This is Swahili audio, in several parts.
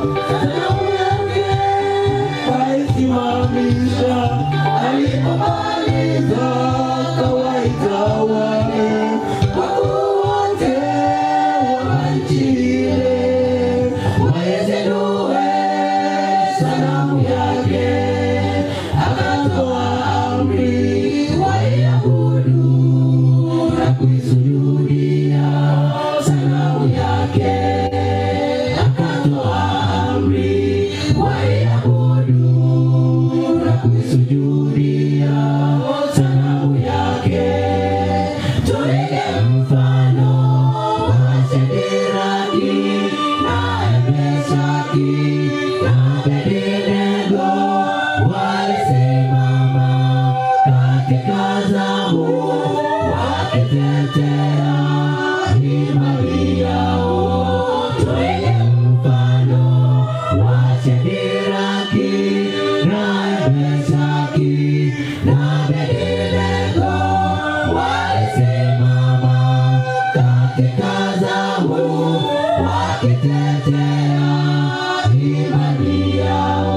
sanamu yake kaisimamisha, alipomaliza kawaita wale wakuu wote wa nchi ile waizindue sanamu yake, akatoa amri waiabudu na kuisujudia sanamu yake, akatoa amri waiabudu na kuisujudia sanamu yake. Tuige mfano wa Shadraki na Meshaki na Abednego, walisimama katika zamu wakitetea imani yao. Tuige mfano wa Shadraki na Meshaki na Abednego, walisimama katika zamu wakitetea imani yao.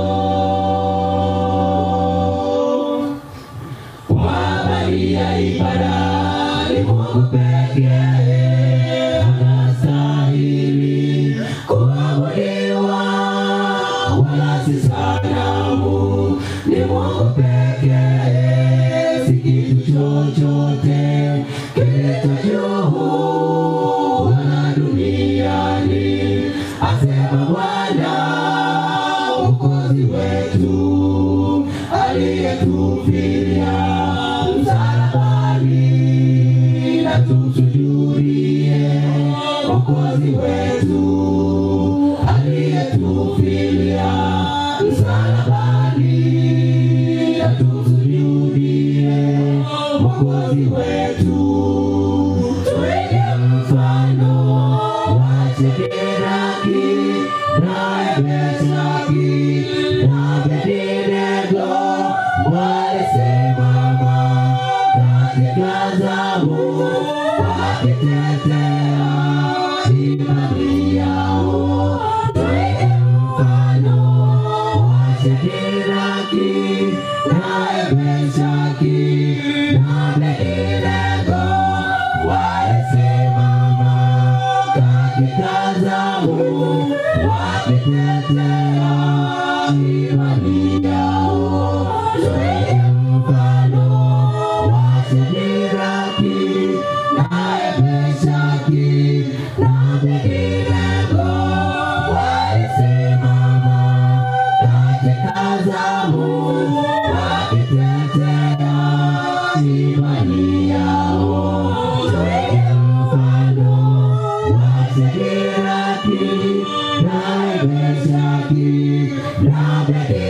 Kwa habari ya ibada ni Mungu pekee anastahili kuabudiwa, wala si sanamu. Ni Mungu pekee, si kitu chochote kilicho juu wala duniani, asema Bwana Mwokozi wetu aliyetufilia msalabani, na tumsujudie Mwokozi wetu aliyetufilia msalabani, na tumsujudie Mwokozi wetu. Tuige mfano wa Shadraki na Meshaki na Abednego, walisimama katika zamu wakitetea imani yao. Tuige mfano wa Shadraki na Meshaki na Abednego, walisimama katika zamu wakitetea imani yao. Tuige mfano wa Shadraki na Meshaki na Abednego, walisimama katika zamu wakitetea imani yao. Tuige mfano wa Shadraki na Meshaki na Abednego.